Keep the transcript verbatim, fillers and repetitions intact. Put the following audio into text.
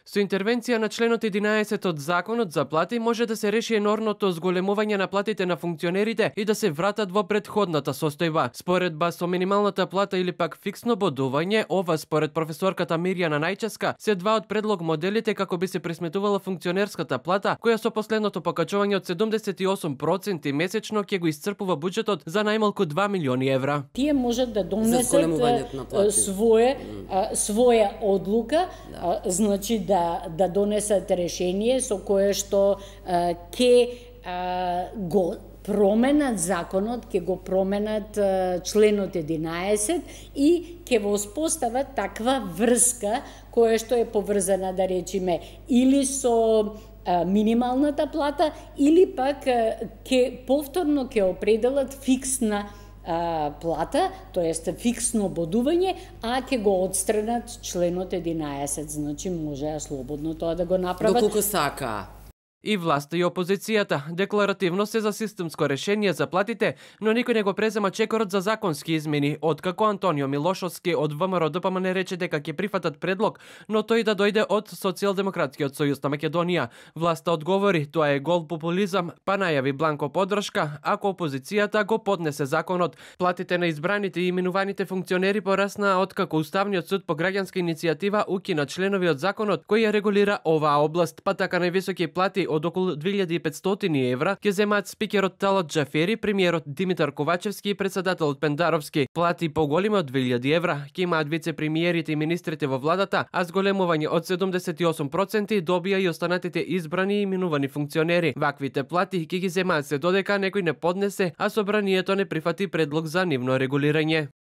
Со интервенција на членот единаесет од Законот за плати може да се реши енормното зголемување на платите на функционерите и да се вратат во претходната состојба. Споредба со минималната плата или пак фиксно бодување, ова според професорката Мирјана Најческа се два од предлог моделите како би се пресметувала функционерската плата, која со последното покачување од седумдесет и осум проценти месечно ќе го исцрпува буџетот за најмалку два милиони евра. Тие можат да донесат своје своја одлука, да. Значи да да донесат решение со кое што ќе го променат законот, ќе го променат членот единаесет и ќе воспостават таква врска која што е поврзана, да речеме, или со минималната плата, или пак ќе повторно ќе определат фиксна плата, тоест фиксно бодување, а ќе го отстранат членот единаесет. Значи може слободно тоа да го направат. Доколку сака. И власта и опозицијата декларативно се за системско решение за платите, но никој не го презема чекорот за законски измени, откако Антонио Милошовски од ВМРО ДПМН не рече дека ќе прифатат предлог, но тој да дојде од Социјалдемократскиот сојуз на Македонија. Власта одговори, тоа е гол популизам, па најави бланко поддршка, ако опозицијата го поднесе законот. Платите на избраните и именуваните функционери пораснаа откако Уставниот суд по граѓанска иницијатива укина членови од законот кој ја регулира оваа област, па така највисоки плати од околу две илјади и петстотини евра ќе земаат спикерот Талат Џафери, премиерот Димитар Ковачевски и председателот Пендаровски. Плати поголеми од две илјади евра ќе имаат вице-премиерите и министрите во владата, а зголемување од седумдесет и осум проценти добија и останатите избрани и именувани функционери. Ваквите плати ќе ги земаат се додека некој не поднесе, а собранието не прифати предлог за нивно регулирање.